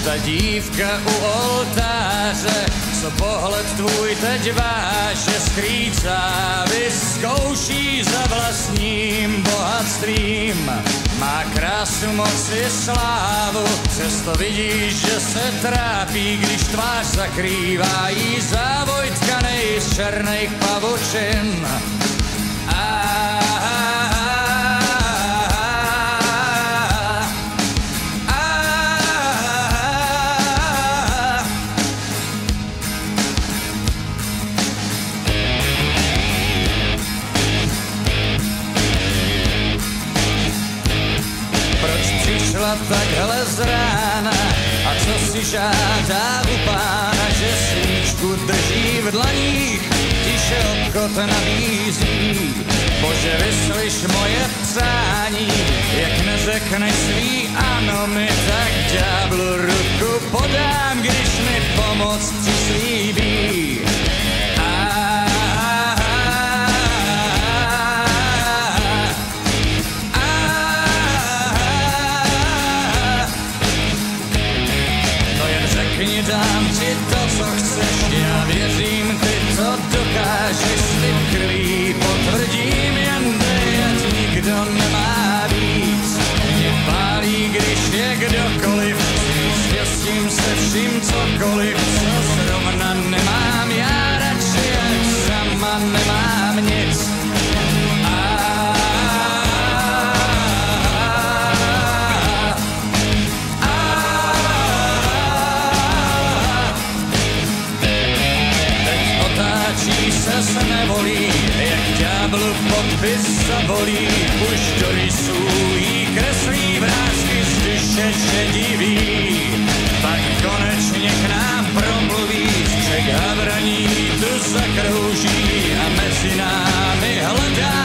ta dívka u oltáře, co pohled tvůj teď váže skrýcá, vyzkouší za vlastním bohatstvím. Má krásu, moc i slávu, přesto vidíš, že se trápí, když tvář zakrývá jí závoj tkanej z černých pavučin. Takhle z rána a co si žádá u pána, že svíčku drží v dlaních, tiše obchod nabízí. Bože, vyslyš moje přání, jak neřekneš svý ano mi, tak ďáblu ruku podám, když mi pomoc přislíbí. Dám ti to, co chceš, já věřím, ty to dokážeš, slib krví potvrdím, jen dej, ať nikdo nemá víc. Mě pálí, když je kdokoliv, štěstím se vším cokoliv, co zrovna nemám, já radši jak sama nemám nic. Se nevolí, jak ďáblu podpis zabolí, už do rysů jí kreslí vrásky z duše šediví. Tak konečně k nám promluví, střek havraní tu zakrouží a mezi námi hledá